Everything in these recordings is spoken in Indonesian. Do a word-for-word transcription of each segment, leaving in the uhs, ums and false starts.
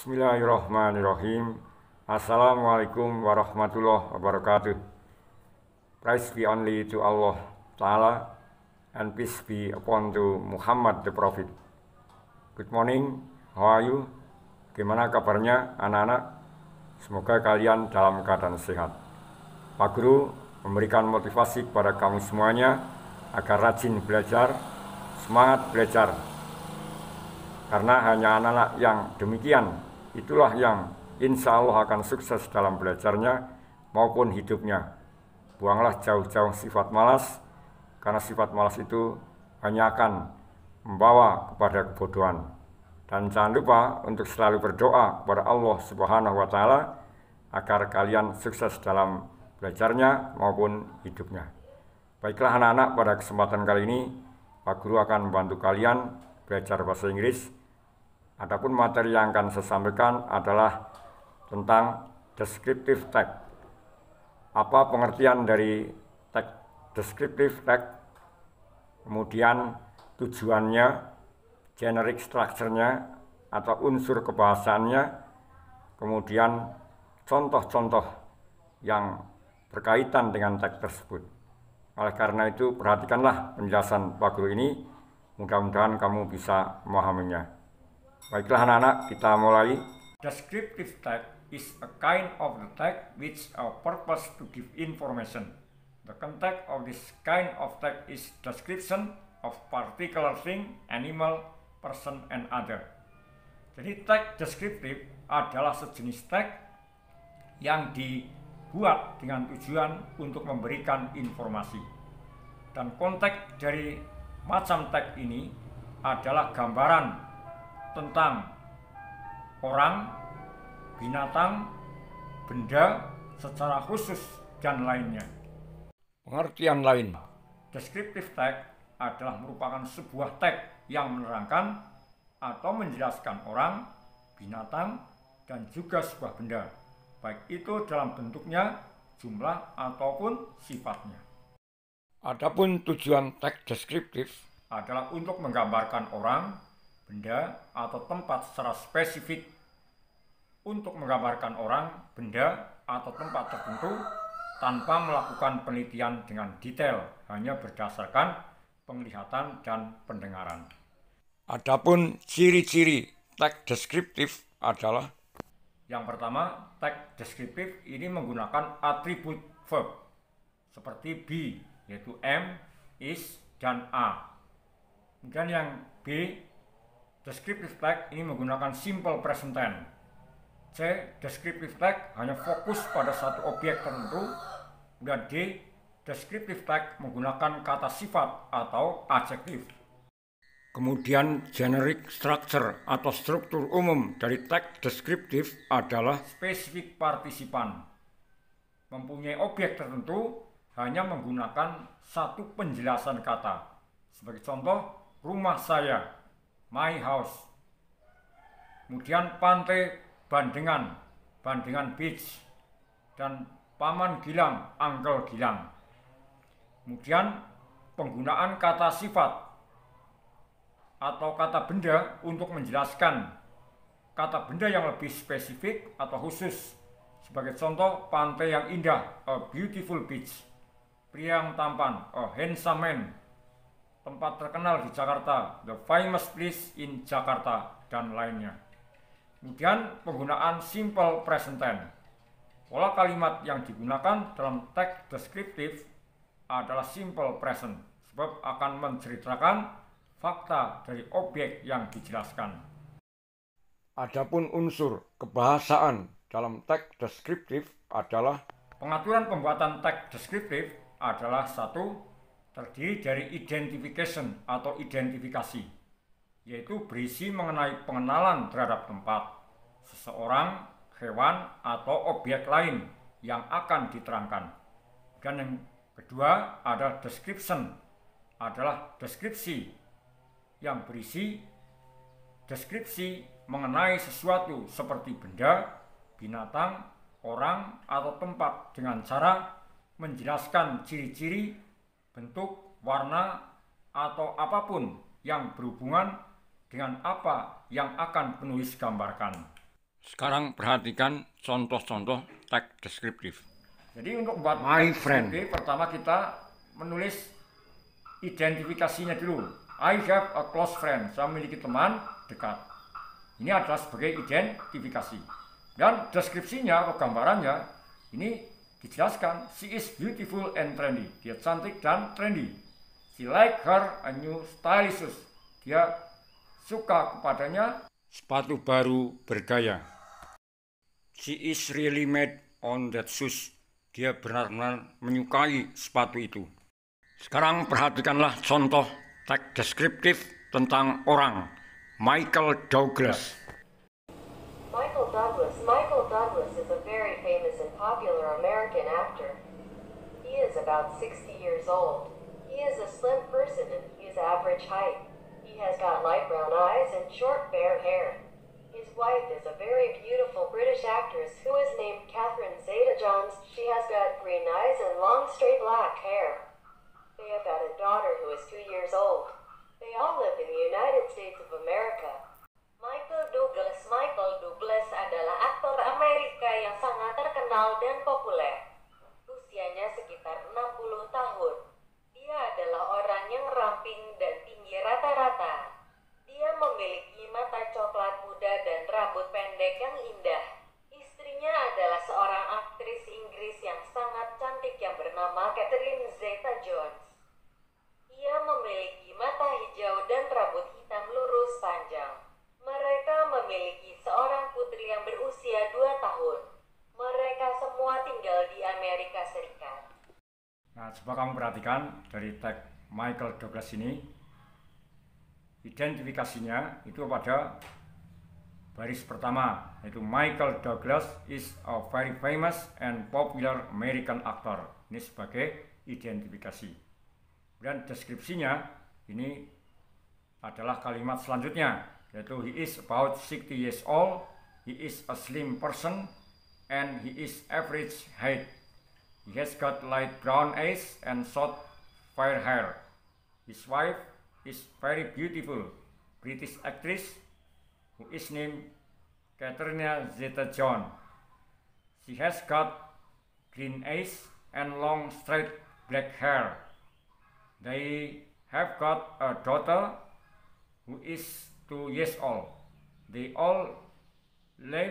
Bismillahirrahmanirrahim. Assalamualaikum warahmatullahi wabarakatuh. Praise be only to Allah Ta'ala and peace be upon to Muhammad the Prophet. Good morning, how are you? Gimana kabarnya anak-anak? Semoga kalian dalam keadaan sehat. Pak Guru memberikan motivasi kepada kamu semuanya agar rajin belajar, semangat belajar. Karena hanya anak-anak yang demikian, itulah yang insya Allah akan sukses dalam belajarnya maupun hidupnya. Buanglah jauh-jauh sifat malas, karena sifat malas itu hanya akan membawa kepada kebodohan. Dan jangan lupa untuk selalu berdoa kepada Allah Subhanahu wa Ta'ala agar kalian sukses dalam belajarnya maupun hidupnya. Baiklah anak-anak, pada kesempatan kali ini Pak Guru akan membantu kalian belajar bahasa Inggris. Adapun materi yang akan saya sampaikan adalah tentang descriptive text. Apa pengertian dari text descriptive text, kemudian tujuannya, generic structure-nya atau unsur kebahasaannya, kemudian contoh-contoh yang berkaitan dengan teks tersebut. Oleh karena itu, perhatikanlah penjelasan Pak Guru ini, mudah-mudahan kamu bisa memahaminya. Baiklah anak-anak, kita mulai. Descriptive text is a kind of the text which a purpose to give information. The context of this kind of text is description of particular thing, animal, person, and other. Jadi teks deskriptif adalah sejenis teks yang dibuat dengan tujuan untuk memberikan informasi. Dan konteks dari macam teks ini adalah gambaran tentang orang, binatang, benda secara khusus, dan lainnya. Pengertian lain, descriptive text adalah merupakan sebuah teks yang menerangkan atau menjelaskan orang, binatang, dan juga sebuah benda, baik itu dalam bentuknya, jumlah, ataupun sifatnya. Adapun tujuan teks deskriptif adalah untuk menggambarkan orang, benda, atau tempat secara spesifik. Untuk menggambarkan orang, benda, atau tempat tertentu tanpa melakukan penelitian dengan detail, hanya berdasarkan penglihatan dan pendengaran. Adapun ciri-ciri teks deskriptif adalah: yang pertama, teks deskriptif ini menggunakan atribut verb seperti be, yaitu am, is, dan are. Kemudian yang B, descriptive text ini menggunakan simple present tense. C, descriptive text hanya fokus pada satu objek tertentu. Dan D, descriptive text menggunakan kata sifat atau adjektif. Kemudian generic structure atau struktur umum dari teks deskriptif adalah spesifik partisipan. Mempunyai objek tertentu hanya menggunakan satu penjelasan kata. Sebagai contoh, rumah saya, my house. Kemudian pantai Bandengan, Bandengan Beach. Dan Paman Gilang, Uncle Gilang. Kemudian penggunaan kata sifat atau kata benda untuk menjelaskan kata benda yang lebih spesifik atau khusus. Sebagai contoh, pantai yang indah, a beautiful beach. Pria yang tampan, a handsome man. Tempat terkenal di Jakarta, the famous place in Jakarta, dan lainnya. Kemudian penggunaan simple present tense. Pola kalimat yang digunakan dalam teks deskriptif adalah simple present, sebab akan menceritakan fakta dari objek yang dijelaskan. Adapun unsur kebahasaan dalam teks deskriptif adalah: pengaturan pembuatan teks deskriptif adalah satu, terdiri dari identification atau identifikasi, yaitu berisi mengenai pengenalan terhadap tempat, seseorang, hewan, atau objek lain yang akan diterangkan. Dan yang kedua adalah description, adalah deskripsi yang berisi deskripsi mengenai sesuatu seperti benda, binatang, orang, atau tempat dengan cara menjelaskan ciri-ciri, bentuk, warna, atau apapun yang berhubungan dengan apa yang akan penulis gambarkan. Sekarang perhatikan contoh-contoh teks deskriptif. Jadi untuk buat my friend, pertama kita menulis identifikasinya dulu. I have a close friend. Saya memiliki teman dekat. Ini adalah sebagai identifikasi. Dan deskripsinya atau gambarannya ini dijelaskan. She is beautiful and trendy. Dia cantik dan trendy. She like her a new stylish shoes. Dia suka kepadanya sepatu baru bergaya. She is really mad on that shoes. Dia benar-benar menyukai sepatu itu. Sekarang perhatikanlah contoh teks deskriptif tentang orang. Michael Douglas. Michael Douglas. Michael Douglas is a very famous and popular American actor. He is about sixty years old. He is a slim person and he is average height. He has got light brown eyes and short fair hair. His wife is a very beautiful British actress who is named Catherine Zeta-Jones. She has got green eyes and long straight black hair. They have got a daughter who is two years old. They all live in the United States of America. Michael Douglas. Michael Douglas adalah aktor Amerika yang sangat terkenal dan populer. Usianya sekitar enam puluh tahun. Dia adalah orang yang ramping dan tinggi rata-rata. Dia memiliki mata coklat muda dan rambut pendek yang indah. Istrinya adalah seorang aktris Inggris yang sangat cantik yang bernama Catherine Zeta-Jones. Ia memiliki mata hijau dan rambut hitam lurus panjang. Mereka memiliki seorang putri yang berusia dua tahun. Mereka semua tinggal di Amerika Serikat. Nah, coba kamu perhatikan dari tag Michael Douglas ini, identifikasinya itu pada baris pertama, yaitu Michael Douglas is a very famous and popular American actor. Ini sebagai identifikasi. Dan deskripsinya ini adalah kalimat selanjutnya, yaitu he is about sixty years old, he is a slim person, and he is average height. He has got light brown eyes and short fair hair. His wife is very beautiful British actress who is named Catherine Zeta-Jones. She has got green eyes and long straight black hair. They have got a daughter who is two years old. They all live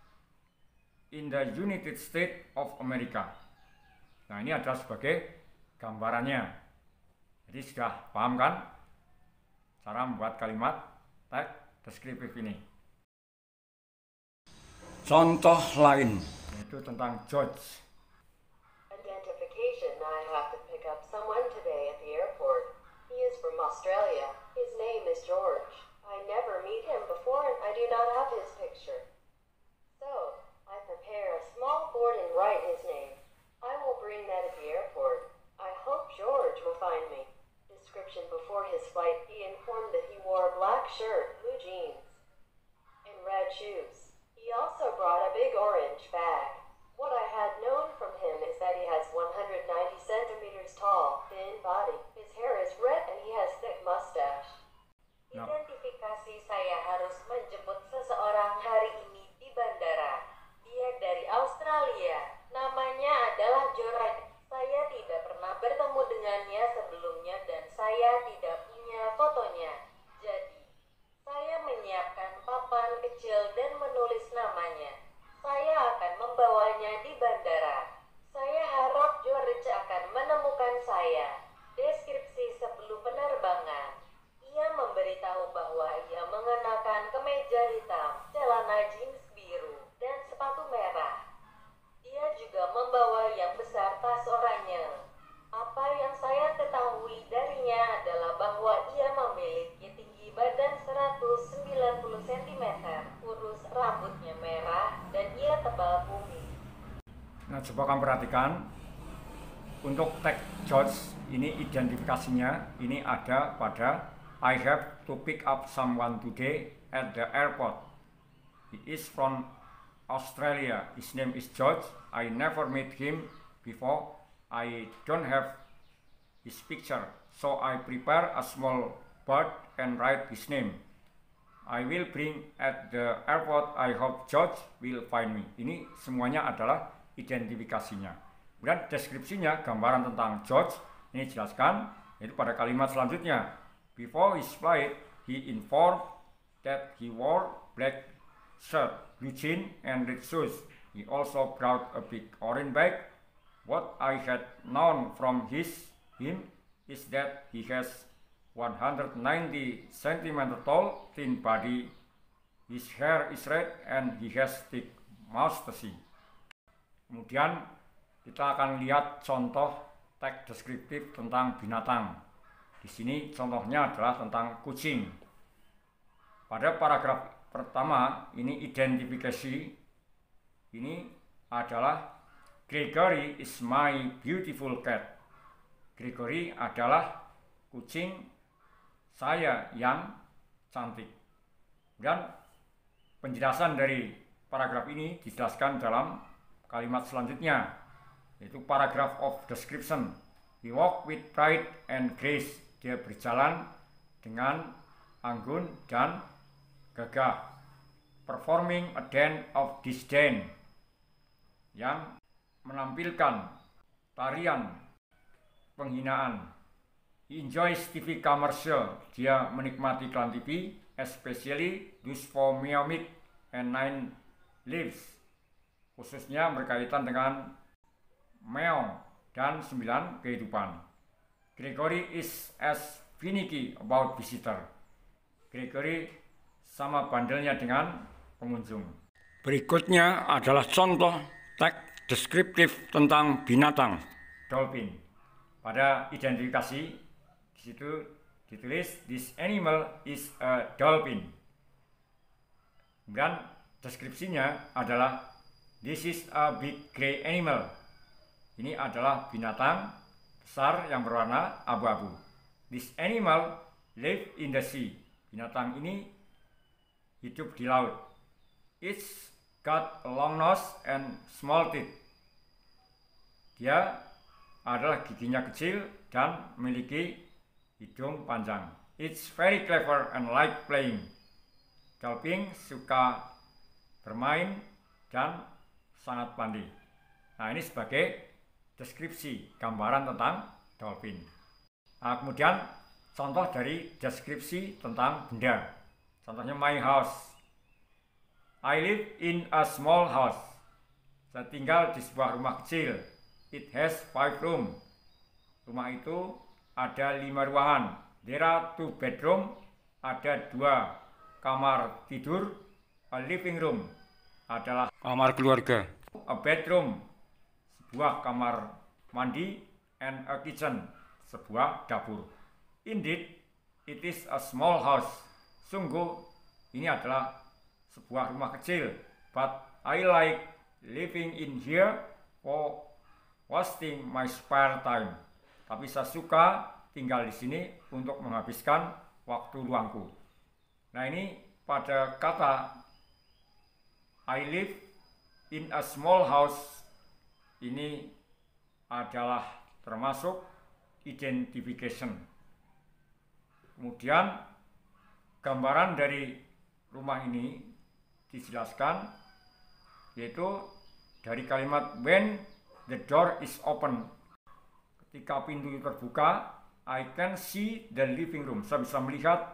in the United States of America. Nah, ini adalah sebagai gambarannya. Jadi sudah paham kan cara membuat kalimat teks deskriptif ini. Contoh lain yaitu tentang George. Identification. I have to pick up someone today at the airport. He is from Australia. His name is George. I never meet him before and I do not have his picture. So, I prepare a small board and write his name. I will bring that at the airport. I hope George will find me. Description: before his flight, he informed that he wore a black shirt, blue jeans, and red shoes. He also brought a big orange bag. What I had known from him is that he has one hundred ninety centimeters tall, thin body. His hair is red and he has thick mustache. No. Identifikasi: saya harus menjemput seseorang hari ini di bandara. Dia dari Australia. Namanya adalah George. Saya tidak pernah bertemu dengannya sebelumnya dan saya tidak punya fotonya. Jadi, saya menyiapkan papan kecil dan menulis namanya. Saya akan membawanya di bandara. Saya harap George akan menemukan saya. Deskripsi sebelum penerbangan. Ia memberitahu bahwa ia mengenakan kemeja hitam, celana jeans biru, dan sepatu merah. Dia juga membawa yang besar tas oranye. Apa yang saya ketahui darinya adalah bahwa ia memiliki tinggi badan seratus sembilan puluh sentimeter, kurus, rambutnya merah, dan ia tebal kumis. Nah, coba kamu perhatikan untuk tag George ini identifikasinya ini ada pada I have to pick up someone today at the airport. He is from Australia. His name is George. I never met him before. I don't have his picture, so I prepare a small board and write his name. I will bring at the airport. I hope George will find me. Ini semuanya adalah identifikasinya. Kemudian deskripsinya, gambaran tentang George, ini jelaskan, yaitu pada kalimat selanjutnya. Before his flight, he informed that he wore black shirt, blue jeans, and red shoes. He also brought a big orange bag. What I had known from his him is that he has one hundred ninety centimeters tall, thin body. His hair is red and he has thick mustache. Kemudian kita akan lihat contoh teks deskriptif tentang binatang. Di sini contohnya adalah tentang kucing. Pada paragraf pertama ini identifikasi. Ini adalah Gregory is my beautiful cat. Gregory adalah kucing saya yang cantik. Dan penjelasan dari paragraf ini dijelaskan dalam kalimat selanjutnya, yaitu paragraph of description. He walked with pride and grace. Dia berjalan dengan anggun dan gagah. Performing a dance of disdain, yang menampilkan tarian penghinaan. He enjoys T V commercial. Dia menikmati iklan T V, especially those for Meowmith and Nine Lives, khususnya berkaitan dengan Meow dan Sembilan Kehidupan. Gregory is as finicky about visitor. Gregory sama bandelnya dengan pengunjung. Berikutnya adalah contoh teks deskriptif tentang binatang, dolphin. Pada identifikasi di situ ditulis this animal is a dolphin. Dan deskripsinya adalah this is a big gray animal. Ini adalah binatang besar yang berwarna abu-abu. This animal live in the sea. Binatang ini hidup di laut. It's got a long nose and small teeth. Dia adalah giginya kecil dan memiliki hidung panjang. It's very clever and like playing. Dolphin suka bermain dan sangat pandai. Nah, ini sebagai deskripsi, gambaran tentang dolphin. Nah, kemudian contoh dari deskripsi tentang benda. Contohnya my house. I live in a small house. Saya tinggal di sebuah rumah kecil. It has five rooms. Rumah itu ada lima ruangan. There are two bedrooms. Ada dua kamar tidur. A living room adalah kamar keluarga. A bedroom, sebuah kamar mandi. And a kitchen, sebuah dapur. Indeed, it is a small house. Sungguh, ini adalah sebuah rumah kecil. But I like living in here for wasting my spare time. Tapi saya suka tinggal di sini untuk menghabiskan waktu luangku. Nah, ini pada kata I live in a small house, ini adalah termasuk identification. Kemudian gambaran dari rumah ini dijelaskan, yaitu dari kalimat when the door is open. Ketika pintu itu terbuka, I can see the living room. Saya bisa melihat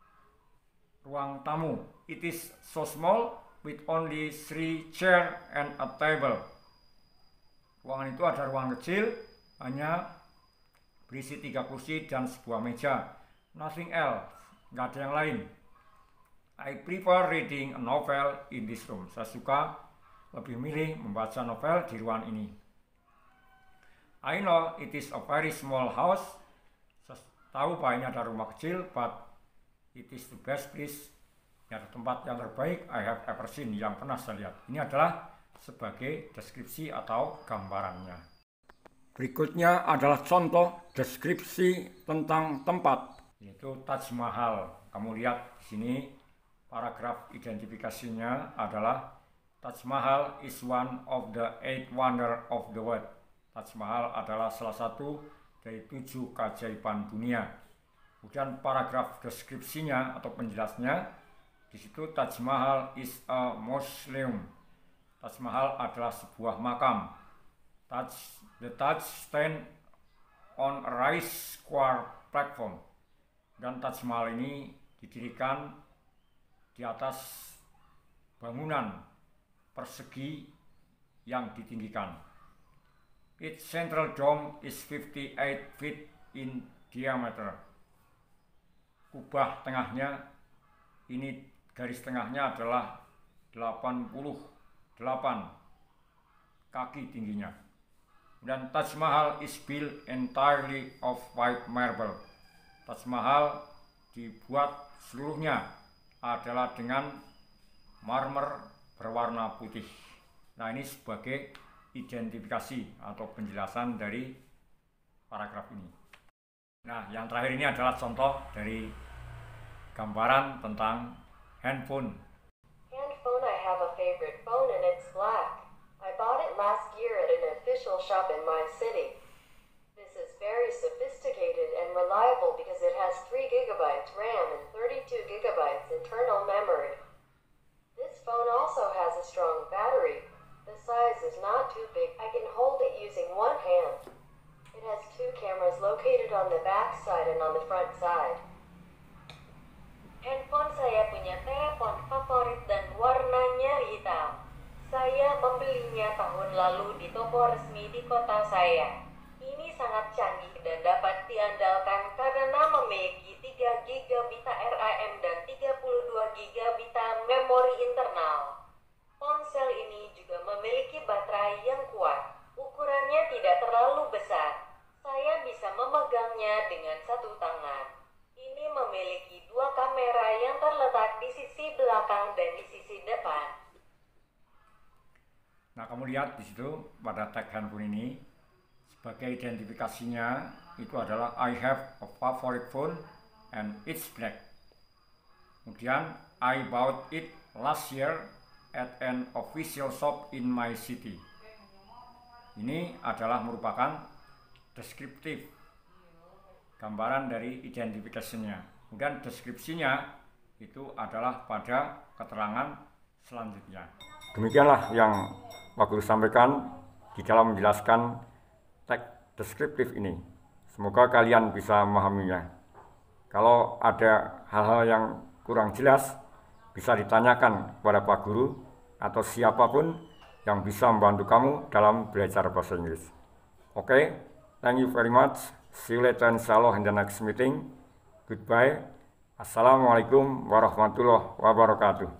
ruang tamu. It is so small with only three chairs and a table. Ruangan itu ada ruang kecil, hanya berisi tiga kursi dan sebuah meja. Nothing else, nggak ada yang lain. I prefer reading a novel in this room. Saya suka lebih milih membaca novel di ruangan ini. I know it is a very small house. Saya tahu bahwa ini ada rumah kecil, but it is the best place. Ini adalah tempat yang terbaik I have ever seen, yang pernah saya lihat. Ini adalah sebagai deskripsi atau gambarannya. Berikutnya adalah contoh deskripsi tentang tempat, yaitu Taj Mahal. Kamu lihat di sini paragraf identifikasinya adalah Taj Mahal is one of the eight wonder of the world. Taj Mahal adalah salah satu dari tujuh keajaiban dunia. Kemudian paragraf deskripsinya atau penjelasnya, Di situ Taj Mahal is a mausoleum. Taj Mahal adalah sebuah makam. Taj, the Taj stand on a raised square platform. Dan Taj Mahal ini didirikan di atas bangunan persegi yang ditinggikan. Its central dome is fifty-eight feet in diameter. Kubah tengahnya ini, garis tengahnya adalah delapan puluh delapan kaki tingginya. Dan Taj Mahal is built entirely of white marble. Taj Mahal dibuat seluruhnya adalah dengan marmer berwarna putih. Nah, ini sebagai identifikasi atau penjelasan dari paragraf ini. Nah, yang terakhir ini adalah contoh dari gambaran tentang handphone. Handphone, I have a favorite phone and it's black. I bought it last year at an official shop in my city. This is very sophisticated and reliable because it has three gigabytes RAM and thirty-two gigabytes internal memory. This phone also has a strong battery. The size is not too big. I can hold it using one hand. It has two cameras located on the back side and on the front side. Handphone saya punya telepon favorit dan warnanya hitam. Saya membelinya tahun lalu di toko resmi di kota saya. Ini sangat canggih dan dapat diandalkan karena memiliki tiga gigabit RAM dan tiga puluh dua gigabit memori internal. Ponsel ini juga memiliki baterai yang kuat. Ukurannya tidak terlalu besar. Saya bisa memegangnya dengan satu tangan. Ini memiliki dua kamera yang terletak di sisi belakang dan di sisi depan. Nah, kamu lihat di situ pada tag handphone ini sebagai identifikasinya itu adalah I have a favorite phone and it's black. Kemudian I bought it last year at an official shop in my city. Ini adalah merupakan deskriptif, gambaran dari identifikasinya. Kemudian deskripsinya itu adalah pada keterangan selanjutnya. Demikianlah yang Pak Guru sampaikan di dalam menjelaskan teks deskriptif ini. Semoga kalian bisa memahaminya. Kalau ada hal-hal yang kurang jelas, bisa ditanyakan kepada Pak Guru atau siapapun yang bisa membantu kamu dalam belajar bahasa Inggris. Oke, okay? Thank you very much. See you later inshallah in the next meeting. Goodbye. Assalamualaikum warahmatullahi wabarakatuh.